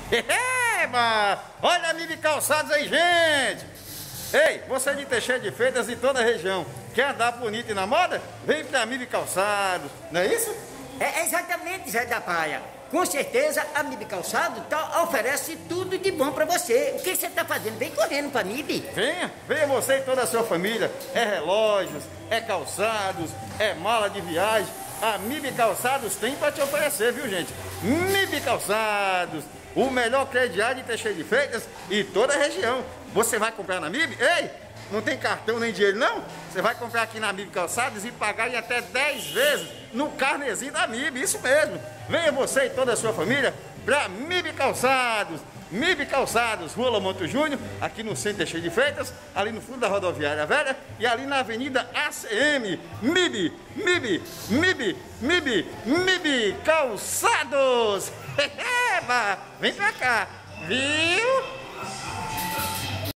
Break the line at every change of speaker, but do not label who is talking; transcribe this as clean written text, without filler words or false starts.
Eba! Olha a MIB Calçados aí, gente! Ei, você de Teixeira de Freitas e toda a região, quer andar bonito e na moda? Vem pra MIB Calçados, não é isso?
É exatamente, Zé da Praia. Com certeza a MIB Calçado oferece tudo de bom pra você. O que você tá fazendo? Vem correndo pra MIB.
Venha você e toda a sua família. É relógios, é calçados, é mala de viagem. A MIB Calçados tem pra te oferecer, viu, gente? MIB Calçados, o melhor crediário de Teixeira de Freitas e toda a região. Você vai comprar na MIB? Ei, não tem cartão nem dinheiro não? Você vai comprar aqui na MIB Calçados e pagar em até 10 vezes no carnezinho da MIB, isso mesmo. Venha você e toda a sua família pra MIB Calçados. MIB Calçados, Rua Lamonto Júnior, aqui no centro de Teixeira de Freitas, ali no fundo da rodoviária velha e ali na avenida ACM. MIB Calçados. Vem pra cá, viu?